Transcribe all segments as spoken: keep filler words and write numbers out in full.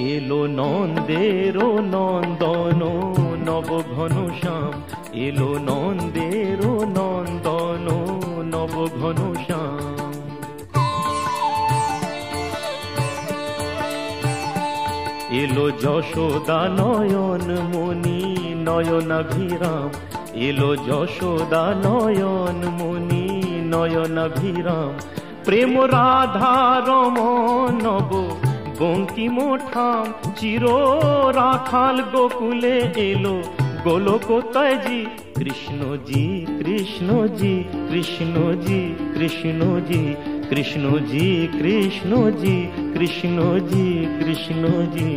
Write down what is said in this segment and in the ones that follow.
এলো নন্দের নন্দন নব ঘন শ্যাম, এলো নন্দের নন্দন নব ঘন শ্যাম। এলো যশোদা নয়ন মণি নয়নাভিরাম, এলো যশোদা নয়ন মণি নয়নাভিরাম। প্রেম রাধা রমণ নব বঙ্কিম ঠাম, চির রাখাল গোকুলে এলো গোলকোত্তায়জি। কৃষ্ণজি কৃষ্ণজি কৃষ্ণজি কৃষ্ণজি কৃষ্ণজি কৃষ্ণজি কৃষ্ণজি কৃষ্ণজি।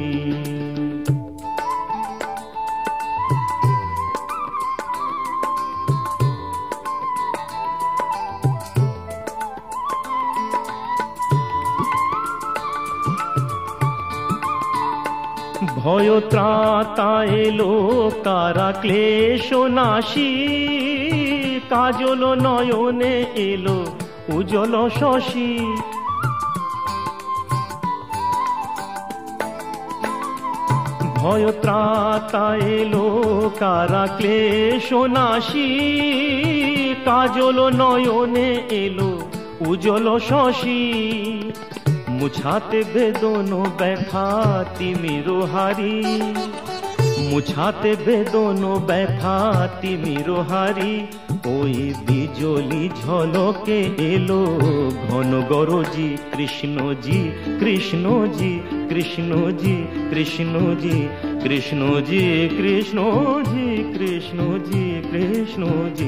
ভয় ত্রাতা এলো কারা ক্লেশ নাশী, কাজল নয়নে এলো উজ্জ্বল শশী। ভয় ত্রাতা এলো কারা ক্লেশ নাশী, কাজল নয়নে এলো উজ্জ্বল শশী। মুছাতে বেদন ব্যথা তিমির হারি, মুছাতে বেদন ব্যথা তিমির হারি। ওই বিজলি ঝলকে এলো ঘন গরজি। কৃষ্ণজি কৃষ্ণজি কৃষ্ণজি কৃষ্ণজি কৃষ্ণজি কৃষ্ণজি কৃষ্ণজি কৃষ্ণজি।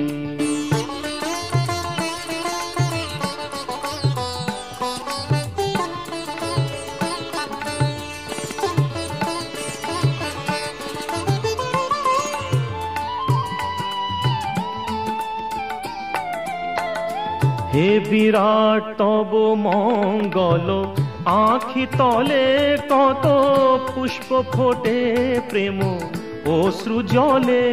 হে বিরাট তব মঙ্গল, আঁখি তলে কত পুষ্প ফোটে প্রেম অশ্রু জলে।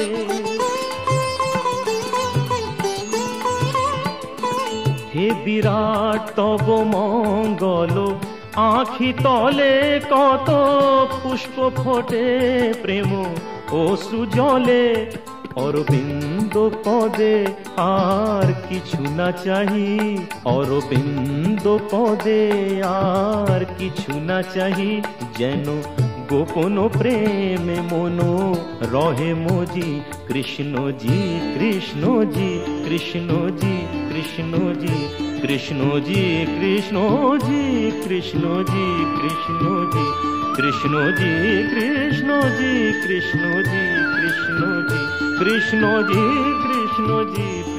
হে বিরাট তব মঙ্গল, আঁখি তলে কত পুষ্প ফোটে প্রেম অশ্রু জলে। অরবিন্দ পদে আর কিছু না চাহি, অরবিন্দ পদে আর কিছু না চাহি। যেন গোপন প্রেমে মন রহে মজি। কৃষ্ণজি কৃষ্ণজি কৃষ্ণজি কৃষ্ণজি কৃষ্ণজি কৃষ্ণজি কৃষ্ণজি কৃষ্ণজি কৃষ্ণজি কৃষ্ণজি কৃষ্ণজি কৃষ্ণজি কৃষ্ণজি কৃষ্ণজি